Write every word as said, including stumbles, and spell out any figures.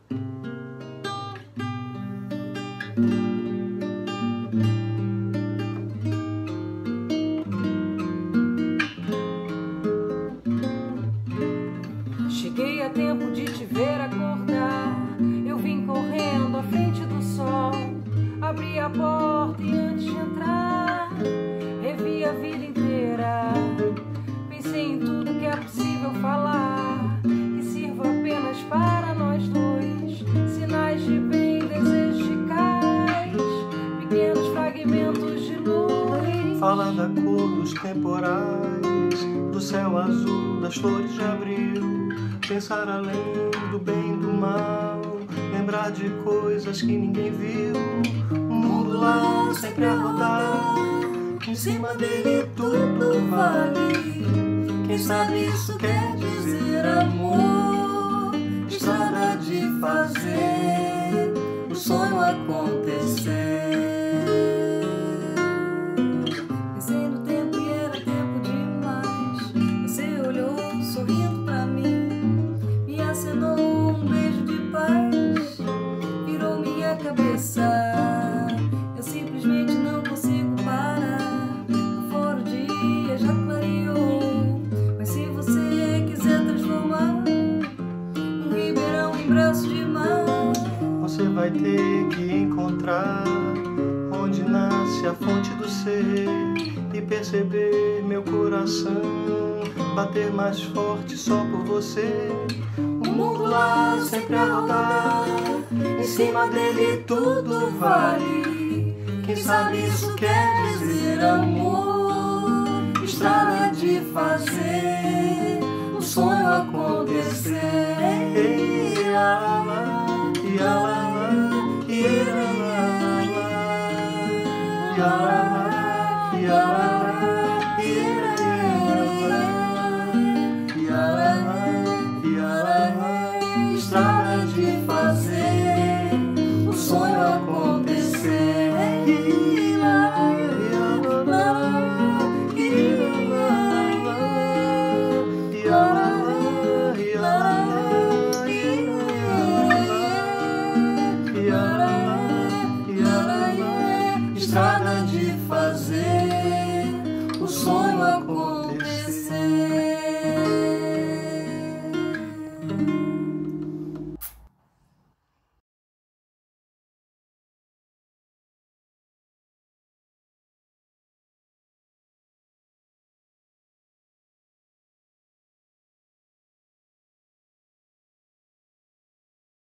Cheguei a tempo de te ver acordar. Eu vim correndo à frente do sol. Abri a porta e antes de entrar, revi a vida inteira. Pensei em tudo que é possível falar, que sirva apenas para nós dois. Sinais de bem, desejos de cais, pequenos fragmentos de luz. Fala da cor dos temporais, do céu azul, das flores de abril. Pensar além do bem e do mal, lembrar de coisas que ninguém viu. O mundo lá sempre a rodar, em cima dele tudo vale. Quem sabe isso quer dizer amor, estrada de fazer o sonho acontecer. Pensei no tempo e era tempo demais. Você olhou sorrindo pra mim, me acenou um beijo de paz, virou minha cabeça. Eu simplesmente não consigo parar. Lá fora o dia já clareou, mas se você quiser transformar um ribeirão em braço de mar, você vai ter que encontrar onde nasce a fonte do ser e perceber meu coração bater mais forte só por você. O mundo lá sempre a rodar, em cima dele tudo vale. Quem sabe isso quer dizer amor, estrada de fazer o sonho acontecer. E a lá, e a lá, e a lá, e a lá, e a lá, e a lá. Estrada de fazer o sonho acontecer. E lá, e lá, e lá, e lá, e lá, estrada de fazer o sonho acontecer.